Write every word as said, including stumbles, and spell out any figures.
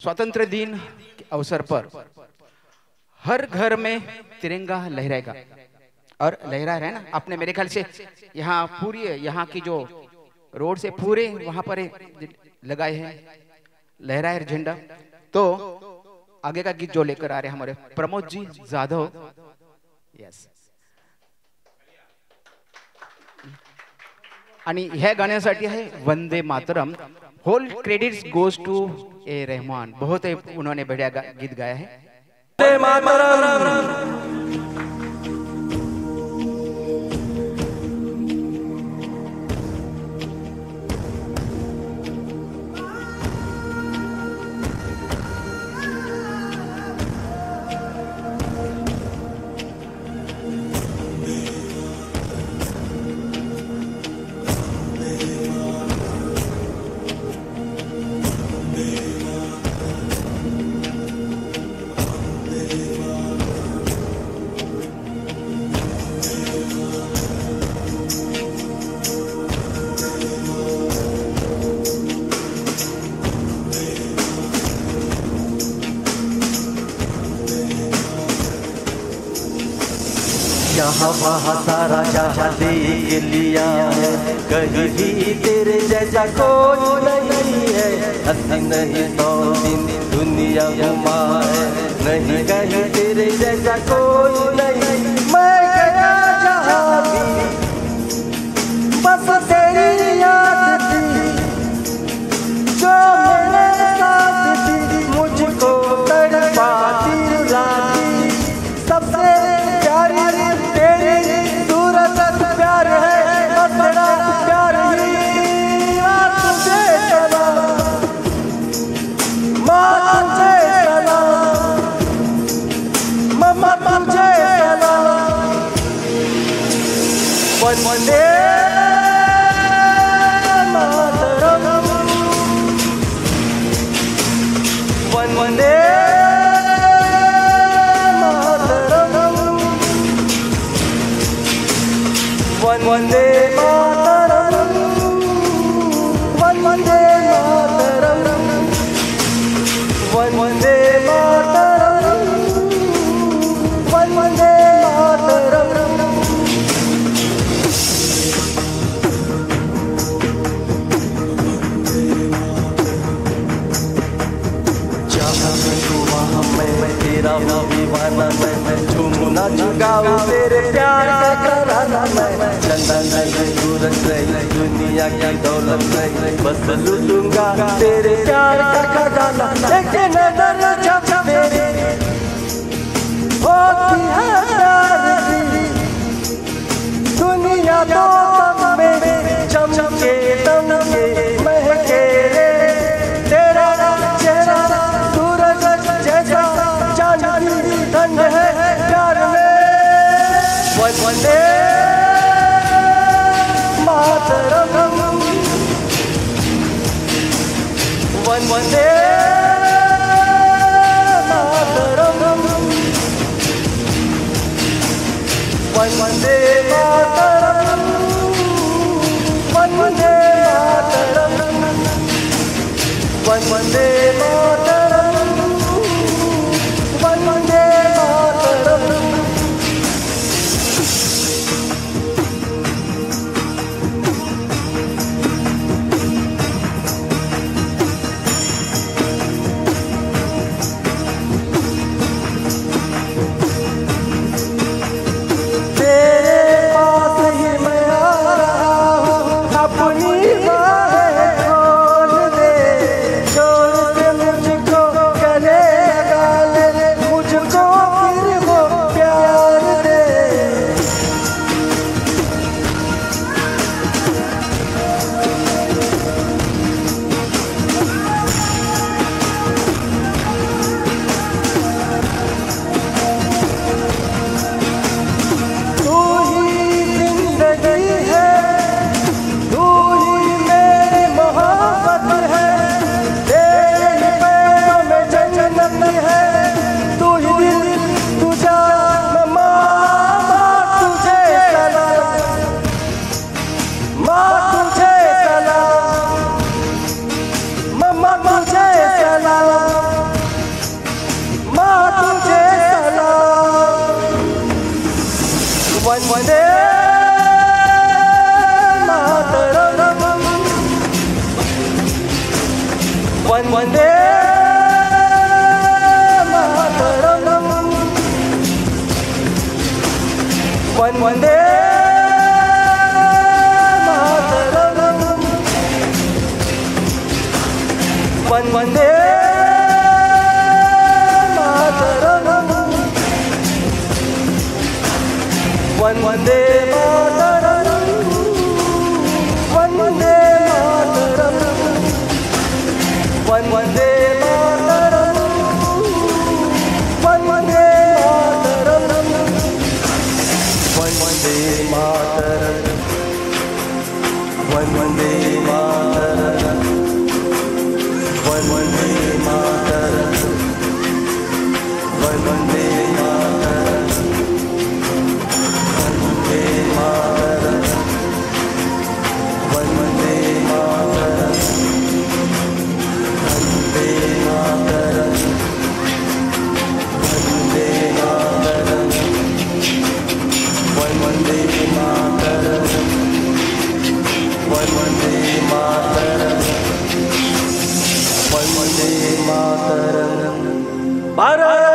स्वतंत्र दिन के अवसर पर हर घर में तिरंगा लहराएगा और लहरा रहा है ना। आपने मेरे ख्याल से यहाँ पूरी यहाँ की जो रोड से पूरे वहां पर लगाए हैं लहरा है झंडा। तो आगे का गीत जो लेकर आ रहे हैं हमारे प्रमोद जी जाधव। यस, आणि ह्या गाण्यासाठी आहे Vande Mataram. Whole credits goes to A Rahman. बहुत ही उन्होंने बढ़िया गीत गाया है। वंदे मातरम। यहाँ वहाँ सारा जहाँ देख लिया है, कहीं भी तेरे जैसा कोई नहीं है। अस्सी नहीं सौ दिन दुनिया घुमा है, नहीं कहीं तेरे जैसा कोई नहीं। मैं गया जहाँ भी बस तेरी याद थी, जो मेरे साथ थी मुझको तड़पाती रुलाती। सबसे प्यारी तेरी सूरत प्यार है, बस तेरा प्यार ही माँ तुझे सलाम, माँ तुझे सलाम, मम्मा तुझे सलाम। वंदे मातरम, वंदे वंदे मातरम, वंदे मातरम, वंदे मातरम, वंदे मातरम। जहाँ तू वहाँ मैं तेरा दीवाना, मैं झूमना झुकाऊं तेरे प्यार का कराना। मैं चंदन नहीं सूरज नहीं दुनिया की दौलत नहीं, बस लूटूंगा तेरे प्यार का खजाना। एक नजर जब मेरी होती है प्यार की, दुनिया तो तब में चमके दमके महके रे। तेरा चेहरा सूरज जैसा चांदनी ठंड है प्यार में। वंदे मातरम, वंदे मातरम, वंदे मातरम, वंदे मातरम, वंदे मातरम, वंदे मातरम। तेरे वंदे मातरम वन वंदे मातरम वन वंदे मातरम वन वंदे मातरम वन वंदे मातरम वन वंदे मातरम वन वंदे मातरम वन वंदे मातरम वन वंदे मातरम वन वंदे मातरम वन वंदे मातरम वन वंदे मातरम वंदे मातरम वंदे मातरम वन वंदे मातरम वन वंदे मातरम वन वंदे मातरम भारत